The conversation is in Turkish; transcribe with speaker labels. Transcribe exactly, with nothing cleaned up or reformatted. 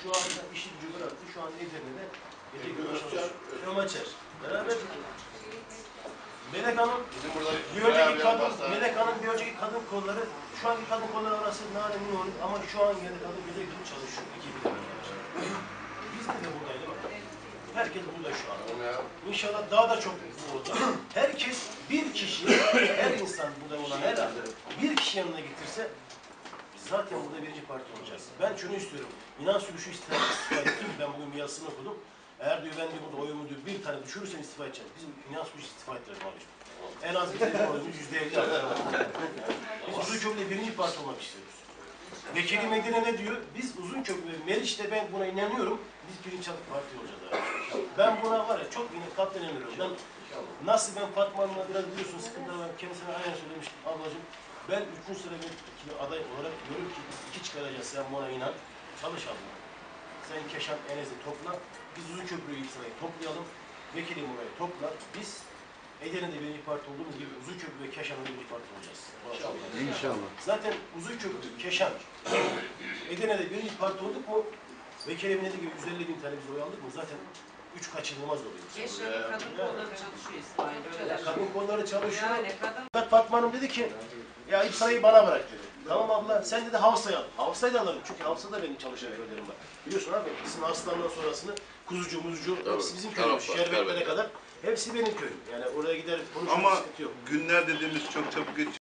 Speaker 1: Şu anda işi gücü bıraktı. Şu an Edirne'de gece gündüz çalışıyor. Ömaçer. Beraber Melek Hanım, bir önceki kadın, Melek Hanım bir önceki kadın kolları, şu anki kadın kolları arası nane minor ama şu an yine kadın gece gündüz çalışıyor. Ekibiyle arkadaşlar. Biz de, de buradaydı bak. Herkes burada şu an. İnşallah daha da çok mutlu olacak. Herkes bir kişi, her insan burada olan her an bir kişi yanına getirse zaten burada birinci parti olacağız. Ben şunu istiyorum. İnan sürüşü istifa ettim. Ben bugün bir yazısını okudum. Eğer diyor ben diyor burada oyumu diyor bir tane düşürürsen istifa edeceğim. Bizim inan sürüşü istifa ettirelim abi. En az bizim oyumuz yüzde elli. Biz Uzunköprü'de birinci parti olmak istiyoruz. Vekili Medine ne diyor? Biz Uzunköprü ve Meriç'te ben buna inanıyorum. Biz birinci parti olacağız abi. Ben buna var ya çok yine katlen inanıyorum. Ben nasıl ben Fatma Hanım'la biraz biliyorsun sıkıntılar var. Kendisine aynen söylemiştim ablacığım. Ben üçüncü sıra bir aday olarak diyorum ki iki çıkaracağız. Sen buna inan. Çalış abla. Sen Keşan Enes'i topla. Biz Uzunköprü'yü ilk sırayı toplayalım. Vekilim orayı topla. Biz Edirne'de birinci parti olduğumuz gibi Uzunköprü ve Keşan'da birinci parti olacağız. İnşallah.
Speaker 2: İnşallah.
Speaker 1: Zaten Uzunköprü, Keşan, Edirne'de birinci parti olduk mu Vekilimin dediği gibi yüz elli bin tane biz oy aldık mı zaten üç kaçınılmaz oluyor.
Speaker 3: Keşan kadın kolları çalışıyor İsmail.
Speaker 1: Kadın kolları çalışıyor.
Speaker 3: Yani kadın...
Speaker 1: Fatma Hanım dedi ki ya ilk sırayı bana bırak dedi. Tamam abla sen dedi Hafsa'yı al. Hafsa'yı da alırım çünkü Hafsa'da benim çalışan köylerim var. Biliyorsun abi bizim Aslan'dan sonrasını kuzucu, muzucu hepsi bizim köyümüz. Şerbetlere kadar hepsi benim köyüm. Yani oraya gider konuşmak sıkıntı yok.
Speaker 2: Ama günler dediğimiz çok çabuk geçiyor.